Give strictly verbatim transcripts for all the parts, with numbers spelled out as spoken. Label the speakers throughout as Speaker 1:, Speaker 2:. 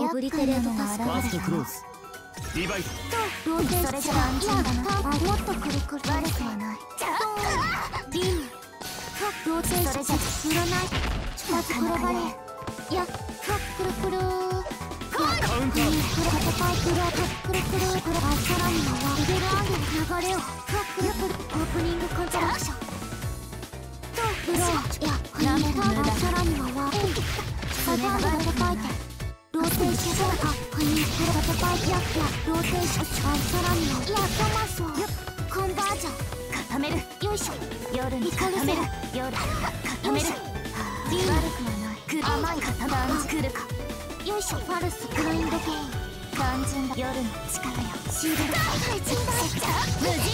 Speaker 1: オブリテレートタスク
Speaker 2: ファーストクローズディバイド
Speaker 1: ローテーション。それじゃ安全だな。もっとくるくる悪くはない。ビームローテーション。それじゃ占いまず転がれ。いやくるくる
Speaker 2: カウンター
Speaker 1: くる戦いくるくるくるくるあさらにはレベル上げ流れをくるくるオープニングコントラクションとブローいやなめる無駄さらにはサザールが叩いてローテーションあフィンクルが叩いてやっやローテーションあさらにはいやトマスをコンバージョン固めるよいしょ夜に固める夜固める悪くはない甘い固まんじくるかよいしょファルスグラインドゲイン単純だ夜の力よシールド無人だ無人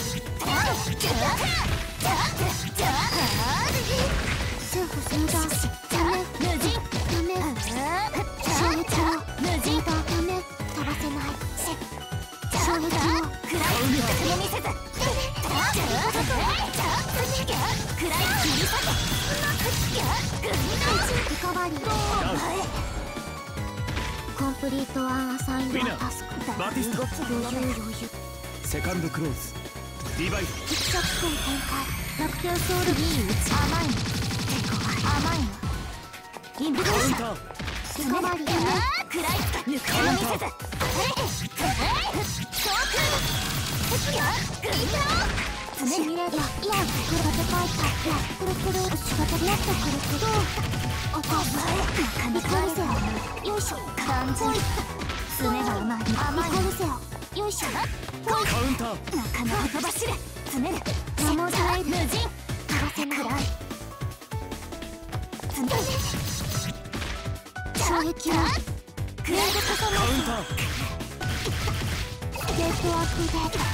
Speaker 1: セーフスムダーダメ無人ダメ衝撃を無人だダメ飛ばせない衝撃を暗い見せず暗い切り裂けリカバリーコンプリートアンアサインドタスク
Speaker 2: バティスタ
Speaker 1: 動き余裕余裕
Speaker 2: セカンドクローズディバイド
Speaker 1: キクショック展開楽天ソウルビー打ち甘いの甘いのインブレーションリカバリー暗い抜けの見せずシミュレーターいやくるが高いかいやくるくる仕方でやってくるけどお父さんニコルセオよいしょ感じすねがうまい甘いニコルセオよいしょ
Speaker 2: カウンター
Speaker 1: なかなか飛ばしれ詰める守られる無人飛ばせない詰める衝撃はグレード重
Speaker 2: カウンタ
Speaker 1: ーゲートアップデート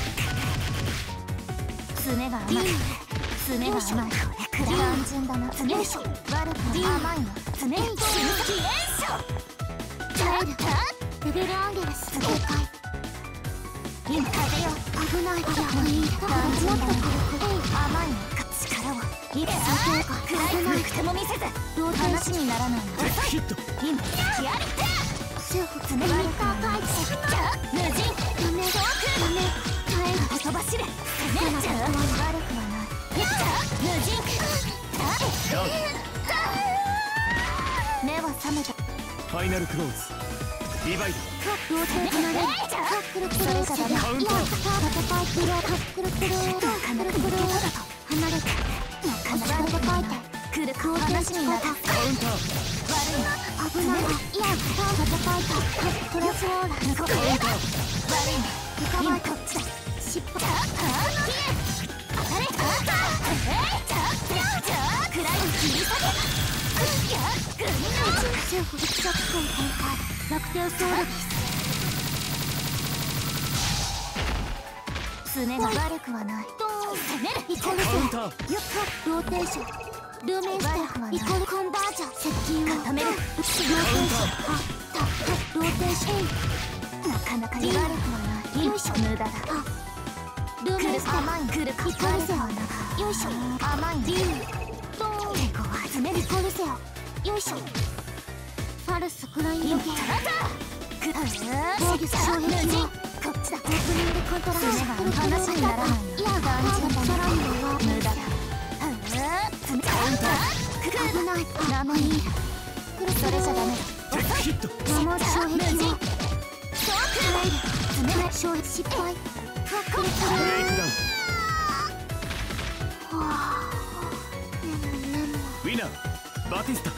Speaker 1: すねが甘いすねが甘い単純だな詰める悪く甘いの詰める死ぬ気炎症トレイルレベルアンゲルス正解今風よ危ないからいい感じもっとくるくる甘いの力をいつそうか暗い古くても見せず話にならないの
Speaker 2: ヒット
Speaker 1: 今ヒアリテセーフ詰めるかパイチ無人ダメダメ耐える飛ばしれねっちゃう悪くはない無人目は覚めた
Speaker 2: ファイナルクローズディバイド
Speaker 1: ローテートなれくるくるそれじゃダメ
Speaker 2: カウンター
Speaker 1: 戦いくるくるくるくるくるくる離れてなかなか叩いてくるくる話になる
Speaker 2: カウンター
Speaker 1: 悪い危ないいや戦いたトラスオーラ
Speaker 2: カウンター
Speaker 1: 悪いリカバーこっちだ失敗当たれ当た暗い切り裂けセーフ一着君展開楽天ソウルですすねが悪くはない攻めるイコルセ
Speaker 2: カウンター
Speaker 1: よくローテーションルーメンステーイコルコンバージョン接近を固めるローテーションあたローテーションなかなか悪くはないよいしょ無駄だルーメンステ甘いくるイコルセオよいしょ甘いリームドーン結構集めるイコルセオよいしょファルスクラインドゲーム防御衝撃をこっちだオープニングコントラクション話にならないいや感じださらには無駄だカウンター危ないラモニーそれじゃダメだ
Speaker 2: ヒット
Speaker 1: 守る衝撃を耐える詰めない衝撃失敗くるくる
Speaker 2: ブレイクダウン
Speaker 1: はぁねむねむ
Speaker 2: ウィナーバティスタ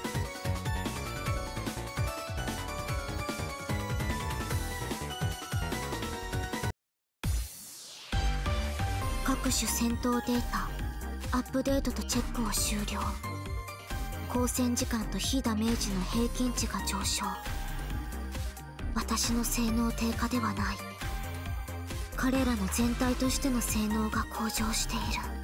Speaker 1: 各種戦闘データアップデートとチェックを終了交戦時間と非ダメージの平均値が上昇私の性能低下ではない彼らの全体としての性能が向上している